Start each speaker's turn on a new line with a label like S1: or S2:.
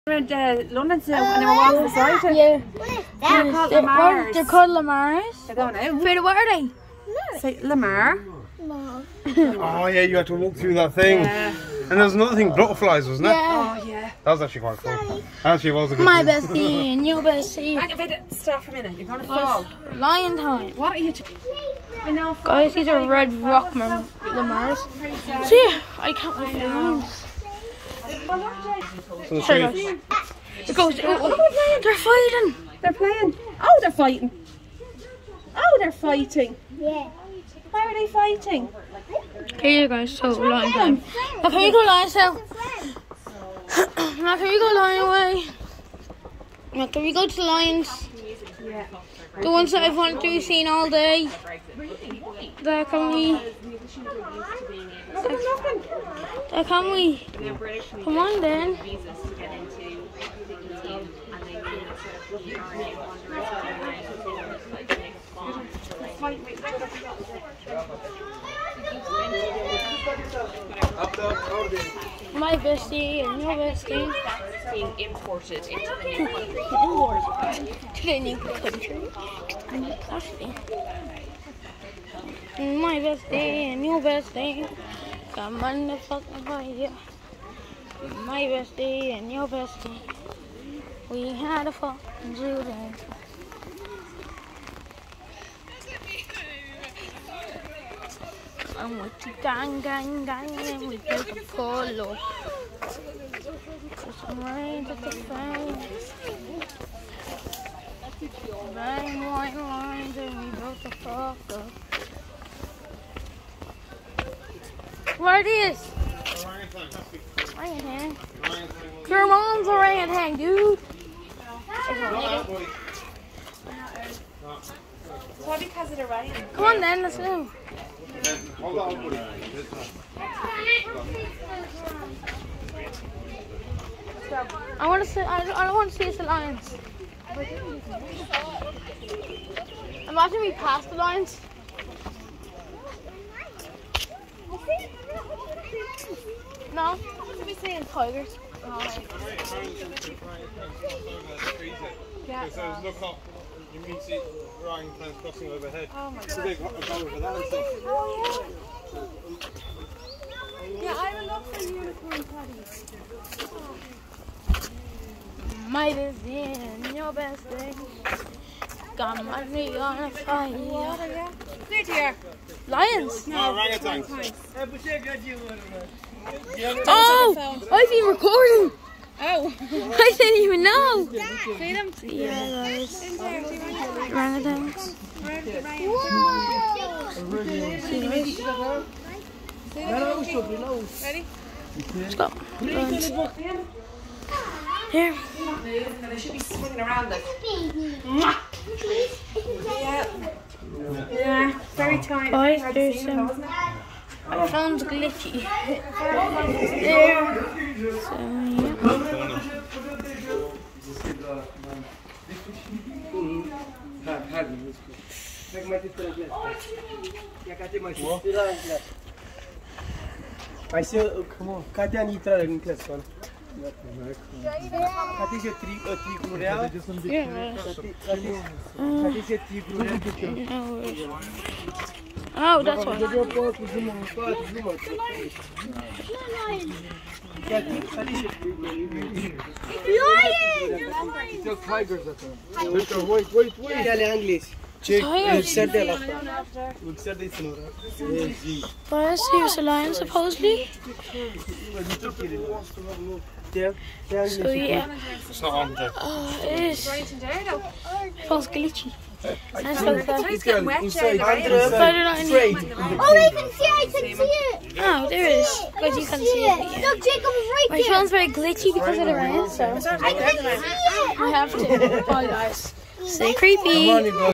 S1: Around London Zoo and they were walking beside it.
S2: Yeah.
S1: They're called Lamars.
S2: They're called Lamars.
S1: They're going out.
S2: Wait, what are they?
S1: Say Lamar.
S3: Oh yeah, you had to walk through that thing.
S1: Yeah.
S3: And there was another thing, butterflies, wasn't it?
S2: Yeah.
S1: Oh yeah.
S3: That was actually quite cool. Actually, it was a good
S2: My
S3: one.
S2: bestie and your bestie.
S1: Hang on, stop for a minute. You're going to fall.
S2: Lion time.
S1: What are you I know.
S2: Guys, these are red rock Lamars. See, I can't wait for the lions.
S3: So the
S2: Sorry,
S3: tree-
S2: guys. It goes. They're fighting.
S1: They're playing. Oh, they're fighting. Oh, they're fighting.
S4: Yeah.
S1: Why are they fighting?
S2: Here you guys, so lion time. Now can you go lion now? Now can you go lion away? Now can we go to the lions?
S1: Yeah.
S2: The ones that I've wanted to be seen all day. There can we? There can we? Come on then. My bestie and your bestie.
S1: Being imported into the new country.
S2: To the new country. My bestie and your bestie. Come on the fucking fire. My bestie and your bestie. We had a fucking zoo then. And with the gang, and we built a polo. Put some rain to the face. Rain, white lines, and we built a fuck up. What it is? Orangutan. Your mom's orangutan, dude.
S1: So because of the rain.
S2: Come on then, let's go. I want to see. I don't want to see the lions. Imagine we pass the lions. No, what are we saying? Tigers.
S3: Yeah. So look up, you mean see orangutans crossing overhead.
S1: Oh my
S3: So they go over that and stuff.
S1: Yeah, I will look for unicorn patties.
S2: My bestie and your bestie. Got money on a fire.
S1: There they are.
S2: Lions.
S3: No, orangutans.
S2: Oh, I've been recording.
S1: Oh.
S2: I didn't even know.
S1: See them?
S2: Yeah, guys. Orangutans.
S1: Ready?
S2: Let's go. Here.
S1: They should be swinging around like. Yeah. Yeah. Very tiny.
S2: Guys,
S1: Hard to
S2: there's
S1: see
S2: some.
S1: them, isn't it?
S2: My phone's glitchy. There. So, oh, that's why. Guys, here's a lion supposedly. So yeah.
S3: It's not on there.
S2: Oh, it is. Phone's glitchy. Nice so fast.
S1: It's getting wet
S4: Inside.
S1: there, right?
S2: But I don't need.
S4: Oh, I can see it.
S2: Oh, there it is. But you can't see it. Yeah.
S4: Look, Jacob is right
S2: My
S4: there.
S2: phone's very glitchy because of the rain, so
S4: I can see it.
S2: I have to. Bye, guys. Stay creepy.